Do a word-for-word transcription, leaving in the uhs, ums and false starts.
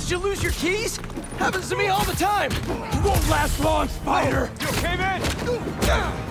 Did you lose your keys? Happens to me all the time. You won't last long, Spider. You okay, man?